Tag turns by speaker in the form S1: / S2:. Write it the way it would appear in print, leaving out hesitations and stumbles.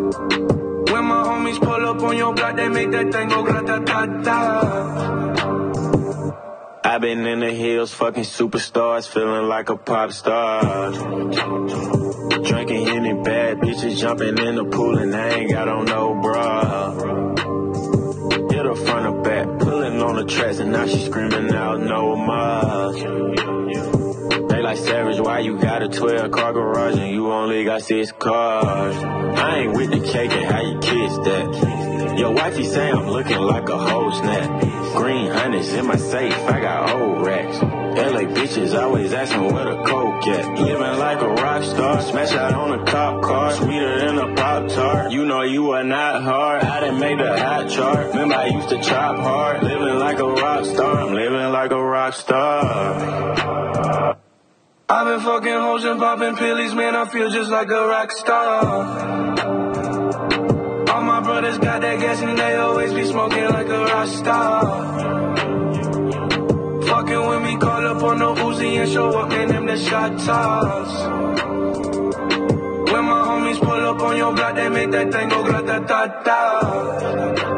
S1: When my homies pull up on your block, they make that thing go grata-ta-ta.
S2: I've been in the hills, fucking superstars, feeling like a pop star. Drinking Henny, bad bitches jumping in the pool, and I ain't got on no bra. Hit her front or back, pulling on the tracks, and now she screaming out no more. They like Savage, why you got a 12-car garage and you only got 6 cars? I ain't with the cake and how you kiss that. Your wifey say I'm looking like a whole snap. Green hundreds in my safe, I got old racks. LA bitches always asking where the coke at. Living like a rock star, smash out on a cop car, sweeter than a Pop-Tart. You know you are not hard, I done made the hot chart. Remember I used to chop hard, living like a rock star. I'm living like a rock star.
S1: I've been fucking hoes and popping pillies, man, I feel just like a rock star. All my brothers got that gas and they always be smoking like a rock star. Fucking with me, call up on the Uzi and show up, man, them the shot toss. When my homies pull up on your block, they make that thing go grata-ta-ta.